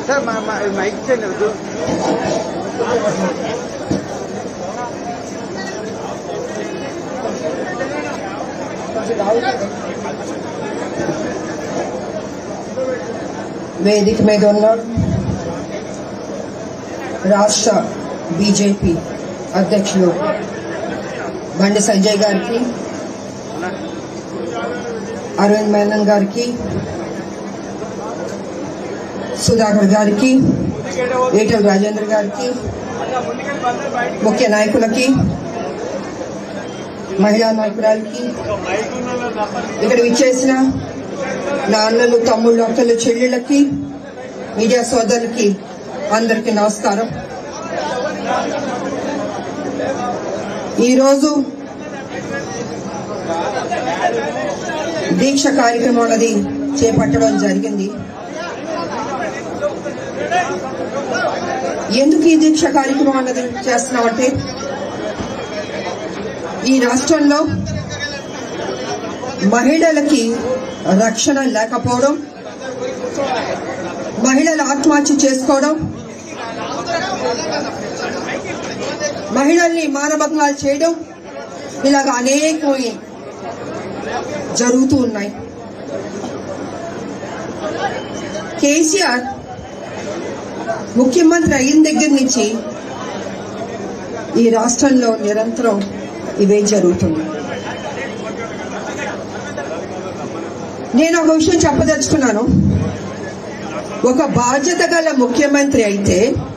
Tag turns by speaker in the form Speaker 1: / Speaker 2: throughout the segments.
Speaker 1: Sir mic చేయలేదు.
Speaker 2: వేదిక మీద ఉన్న రాష్ట్ర బీజేపీ అధ్యక్షులు బండి సంజయ్ గారికి, అరవింద్ మేనన్ గారికి, సుధాకర్ గారికి, ఈటెల రాజేంద్ర గారికి, ముఖ్య నాయకులకి, మహిళా నాయకురాలకి, ఇక్కడ విచ్చేసిన నా అన్నలు, తమ్ముళ్ళు, అక్కలు, చెల్లెళ్ళకి, మీడియా సోదరులకి అందరికీ నమస్కారం. ఈరోజు దీక్ష కార్యక్రమం అనేది చేపట్టడం జరిగింది. ఎందుకు ఈ దీక్ష కార్యక్రమం అన్నది చేస్తున్నామంటే, ఈ రాష్ట్రంలో మహిళలకి రక్షణ లేకపోవడం, మహిళలు ఆత్మహత్య చేసుకోవడం, మహిళల్ని మానభంగాలు చేయడం, ఇలాగ అనేక జరుగుతూ ఉన్నాయి. కేసీఆర్ ముఖ్యమంత్రి అయిన దగ్గర నుంచి ఈ రాష్ట్రంలో నిరంతరం ఇవే జరుగుతుంది. నేను ఒక విషయం చెప్పదలుచుకున్నాను. ఒక బాధ్యత గల ముఖ్యమంత్రి అయితే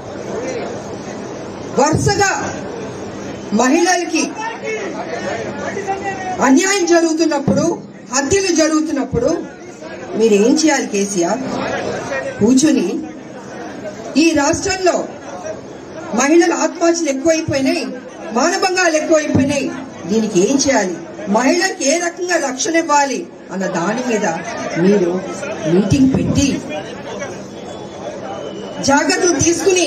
Speaker 2: వరుసగా మహిళలకి అన్యాయం జరుగుతున్నప్పుడు, హత్యలు జరుగుతున్నప్పుడు మీరేం చేయాలి? కేసీఆర్ కూర్చుని ఈ రాష్ట్రంలో మహిళల ఆత్మహత్యలు ఎక్కువైపోయినాయి, మానభంగాలు ఎక్కువైపోయినాయి, దీనికి ఏం చేయాలి, మహిళలకు ఏ రకంగా రక్షణ ఇవ్వాలి అన్న దాని మీద మీరు మీటింగ్ పెట్టి జాగ్రత్తలు తీసుకుని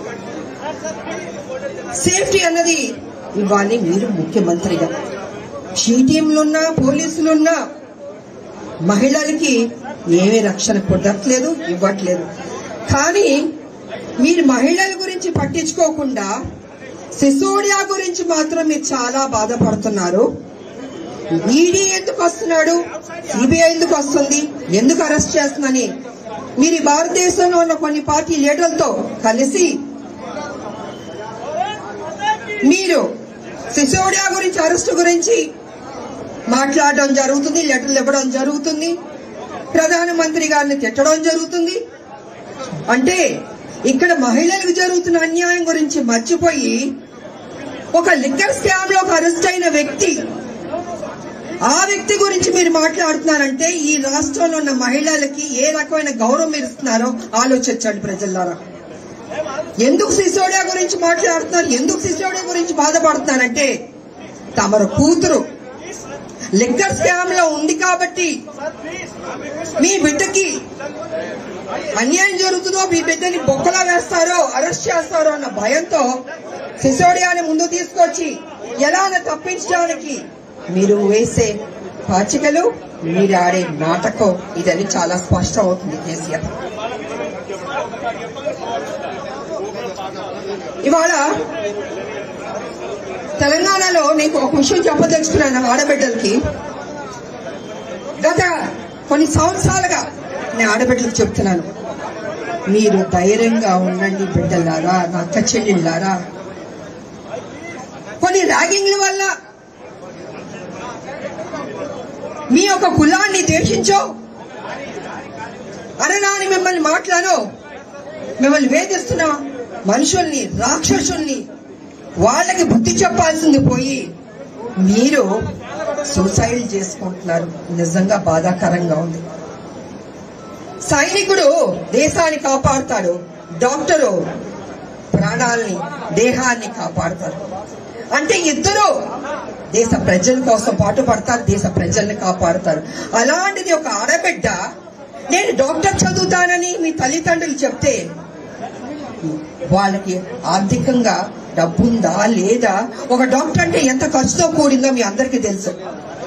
Speaker 2: సేఫ్టీ అన్నది ఇవ్వాలి. మీరు ముఖ్యమంత్రిగా టీంలున్నా, పోలీసులున్నా మహిళలకి ఏమీ రక్షణ పొందట్లేదు, ఇవ్వట్లేదు. కానీ మీరు మహిళల గురించి పట్టించుకోకుండా సిసోడియా గురించి మాత్రం మీరు చాలా బాధపడుతున్నారు. ఈడీ ఎందుకు వస్తున్నాడు, సిబిఐ ఎందుకు వస్తుంది, ఎందుకు అరెస్ట్ చేస్తుందని మీరు భారతదేశంలో ఉన్న కొన్ని పార్టీ లీడర్లతో కలిసి మీరు సిసోడియా గురించి, అరెస్టు గురించి మాట్లాడడం జరుగుతుంది, లెటర్లు ఇవ్వడం జరుగుతుంది, ప్రధానమంత్రి గారిని తిట్టడం జరుగుతుంది. అంటే ఇక్కడ మహిళలకు జరుగుతున్న అన్యాయం గురించి మర్చిపోయి ఒక లిక్కర్ స్కామ్ లో అరెస్ట్ అయిన వ్యక్తి, ఆ వ్యక్తి గురించి మీరు మాట్లాడుతున్నారంటే ఈ రాష్ట్రంలో ఉన్న మహిళలకి ఏ రకమైన గౌరవం మీరు ఇస్తున్నారో ఆలోచించండి ప్రజలారా. ఎందుకు సిసోడియా గురించి మాట్లాడుతున్నారు, ఎందుకు సిసోడియా గురించి బాధపడుతున్నారంటే తమరు కూతురు లిక్కర్ స్కామ్ లో ఉంది కాబట్టి మీ బిడ్డకి అన్యాయం జరుగుతుందో, మీ బిడ్డని బొక్కలా వేస్తారో, అరెస్ట్ చేస్తారో అన్న భయంతో సిసోడియాని ముందు తీసుకొచ్చి ఎలా తప్పించడానికి మీరు వేసే పాచికలు, మీరు ఆడే నాటకం ఇదని చాలా స్పష్టం అవుతుంది కేసీఆర్. ఇవాళ తెలంగాణలో నీకు ఒక విషయం చెప్పదలుచుకున్నాను. ఆడబిడ్డలకి గత కొన్ని సంవత్సరాలుగా నేను ఆడబిడ్డలకు చెప్తున్నాను, మీరు ధైర్యంగా ఉండండి బిడ్డలారా, నా అక్క చెల్లెళ్ళారా. కొన్ని ర్యాగింగ్ల వల్ల మీ యొక్క కులాన్ని ద్వేషించో, అనరాని మిమ్మల్ని మాట్లాడో, మిమ్మల్ని వేధిస్తున్న మనుషుల్ని, రాక్షసుల్ని వాళ్ళకి బుద్ధి చెప్పాల్సింది పోయి మీరు సూసైడ్ చేసుకుంటున్నారు. నిజంగా బాధాకరంగా ఉంది. సైనికుడు దేశాన్ని కాపాడుతాడు, డాక్టరు ప్రాణాలని, దేహాన్ని కాపాడుతారు. అంటే ఇద్దరు దేశ ప్రజల కోసం పాటుపడతారు, దేశ ప్రజల్ని కాపాడుతారు. అలాంటిది ఒక ఆడబిడ్డ నేను డాక్టర్ చదువుతానని మీ తల్లిదండ్రులు చెప్తే వాళ్ళకి ఆర్థికంగా డబ్బుందా లేదా, ఒక డాక్టర్ అంటే ఎంత ఖర్చుతో కూడిందో మీ అందరికీ తెలుసు.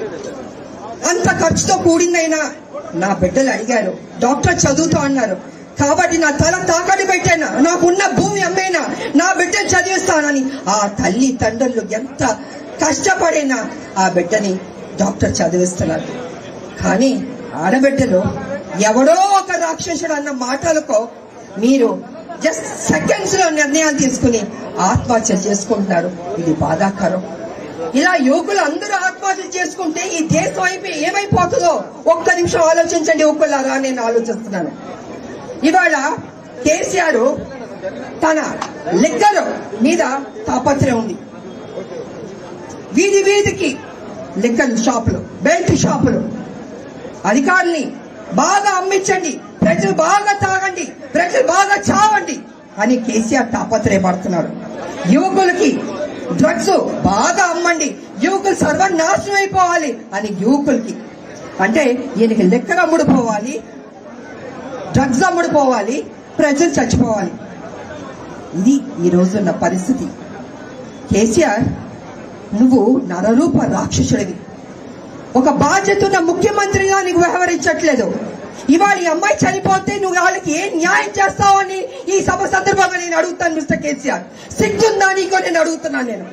Speaker 2: అంత ఖర్చుతో కూడిందైనా నా బిడ్డలు అడిగారు, డాక్టర్ చదువుతా అన్నారు. కాబట్టి నా తల తాకట్టు పెట్టాను, నాకున్న భూమి అమ్మేనా, నా బిడ్డను చదివిస్తానని ఆ తల్లి తండ్రులు ఎంత కష్టపడినా ఆ బిడ్డని డాక్టర్ చదివిస్తున్నారు. కానీ ఆడబిడ్డలు ఎవడో ఒక రాక్షసుడు అన్న మాటలకో మీరు జస్ట్ సెకండ్స్ లో నిర్ణయాలు తీసుకుని ఆత్మహత్య చేసుకుంటున్నారు. ఇది బాధాకరం. ఇలా యువకులు అందరూ ఆత్మహత్య చేసుకుంటే ఈ దేశం ఏమైపోతుందో ఒక్క నిమిషం ఆలోచించండి యువకులారా. నేను ఆలోచిస్తున్నాను. ఇవాళ కేసీఆర్ తన లిక్కర్ మీద తాపత్రయం ఉంది. వీధి వీధికి లిక్కర్ షాపులు, బెల్ట్ షాపులు, అధికారుల్ని బాగా అమ్మించండి, ప్రజలు బాగా తాగండి, ప్రజలు బాగా చావండి అని కేసీఆర్ తాపత్రయపడుతున్నారు. యువకులకి డ్రగ్స్ బాగా అమ్మండి, యువకులు సర్వనాశనం అయిపోవాలి అని యువకులకి, అంటే ఈయనకి లిక్కర్ అమ్ముడుపోవాలి, డ్రగ్స్ అమ్ముడుపోవాలి, ప్రజలు చచ్చిపోవాలి. ఇది ఈ రోజున్న పరిస్థితి. కేసీఆర్, నువ్వు నరరూప రాక్షసుడివి. ఒక బాధ్యత ఉన్న ముఖ్యమంత్రిగా నీకు వ్యవహరించట్లేదు. ఇవాళ ఈ అమ్మాయి చనిపోతే నువ్వు వాళ్ళకి ఏం న్యాయం చేస్తావని ఈ సభ సందర్భంగా నేను అడుగుతాను. మిస్టర్ కేసీఆర్, సిగ్గుందా నీకో నేను అడుగుతున్నాను. నేను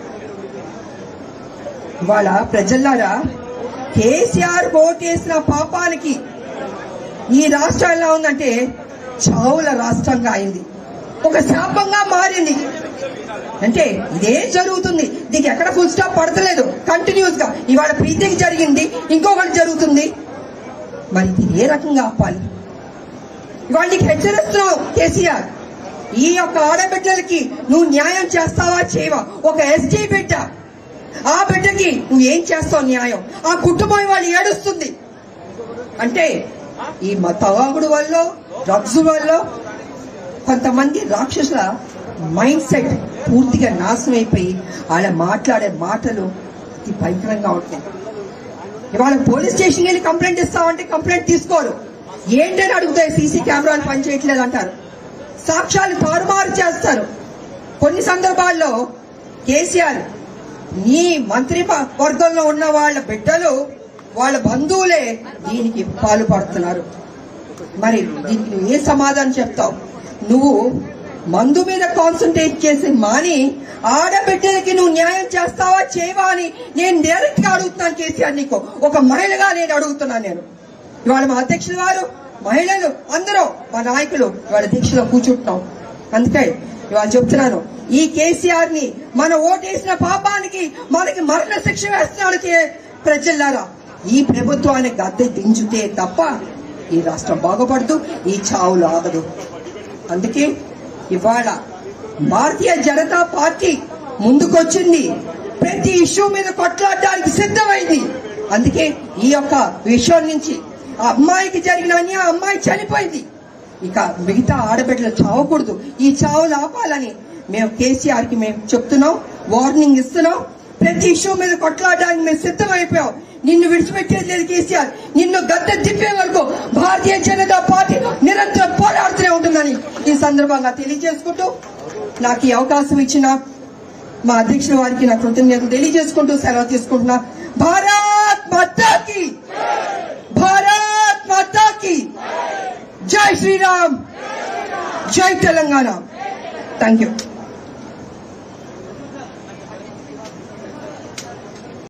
Speaker 2: ఇవాళ ప్రజల్లారా, కేసీఆర్ ఓటేసిన పాపానికి ఈ రాష్ట్రం ఎలా ఉందంటే చావుల రాష్ట్రంగా అయింది, ఒక శాపంగా మారింది. అంటే ఇదే జరుగుతుంది, దీనికి ఎక్కడ ఫుల్ స్టాప్ పడతలేదు. కంటిన్యూస్ గా ఇవాళ ప్రీతికి జరిగింది, ఇంకొకటి జరుగుతుంది. మరి ఇది ఏ రకంగా ఆపాలి? ఇవాళ నీకు హెచ్చరిస్తున్నావు కేసీఆర్, ఈ యొక్క ఆడబిడ్డలకి నువ్వు న్యాయం చేస్తావా చేయవా? ఒక ఎస్టీ బిడ్డ, ఆ బిడ్డకి నువ్వు ఏం చేస్తావు న్యాయం? ఆ కుటుంబం వాళ్ళు ఏడుస్తుంది. అంటే ఈ తాగుడు వల్ల, డ్రగ్స్ వల్ల కొంతమంది రాక్షసుల మైండ్ సెట్ పూర్తిగా నాశనం అయిపోయి వాళ్ళ మాట్లాడే మాటలు అతి భయంకరంగా ఉంటాయి. ఇవాళ పోలీస్ స్టేషన్ వెళ్ళి కంప్లైంట్ ఇస్తామంటే కంప్లైంట్ తీసుకోరు. ఏంటని అడుగుతాయి, సీసీ కెమెరాలు పనిచేయట్లేదు అంటారు, సాక్ష్యాలు తారుమారు చేస్తారు. కొన్ని సందర్భాల్లో కేసీఆర్ నీ మంత్రి వర్గంలో ఉన్న వాళ్ళ బిడ్డలు, వాళ్ళ బంధువులే దీనికి పాల్పడుతున్నారు. మరి దీనికి నువ్వు ఏ సమాధానం చెప్తావు? నువ్వు మందు మీద కాన్సన్ట్రేట్ చేసి మాని ఆడబిడ్డలకి నువ్వు న్యాయం చేస్తావా చేయవా అని నేను డైరెక్ట్ గా అడుగుతున్నాను కేసీఆర్. నీకు ఒక మహిళగా నేను అడుగుతున్నాను. నేను ఇవాళ మా అధ్యక్షుల వారు, మహిళలు అందరూ మా నాయకులు ఇవాళ దీక్షలో కూర్చుంటున్నాం. అందుకే ఇవాళ చెప్తున్నాను, ఈ కేసీఆర్ ని మన ఓటేసిన పాపానికి మనకి మరణ శిక్ష వేస్తున్నాడు. ప్రజల్లారా, ఈ ప్రభుత్వాన్ని గద్దె దించుతే తప్ప ఈ రాష్ట్రం బాగుపడదు, ఈ చావులు ఆగదు. అందుకే ఇవాళ భారతీయ జనతా పార్టీ ముందుకొచ్చింది, ప్రతి ఇష్యూ మీద కొట్లాడడానికి సిద్ధమైంది. అందుకే ఈ యొక్క విషయం నుంచి ఆ అమ్మాయికి జరిగిన అన్యాయం, అమ్మాయి చనిపోయింది, ఇక మిగతా ఆడబిడ్డలు చావకూడదు, ఈ చావులు ఆపాలని మేము కేసీఆర్ కి మేము చెప్తున్నాం, వార్నింగ్ ఇస్తున్నాం. ప్రతి ఇష్యూ మీద కొట్లాడడానికి మేము సిద్ధమైపోయాం. నిన్ను విడిచిపెట్టేది లేదు కేసీఆర్. నిన్ను గద్దె తిప్పే వరకు భారతీయ జనతా పార్టీ నిరంతరం పోరాడుతూనే ఉంటుందని ఈ సందర్భంగా తెలియజేసుకుంటూ, నాకు ఈ అవకాశం ఇచ్చిన మా అధ్యక్షుల వారికి నా కృతజ్ఞతలు తెలియజేసుకుంటూ సెలవు తీసుకుంటున్నా. భారత్ మాతాకి, భారత్ మాతాకి జై శ్రీరామ్, జై తెలంగాణ. Thank you.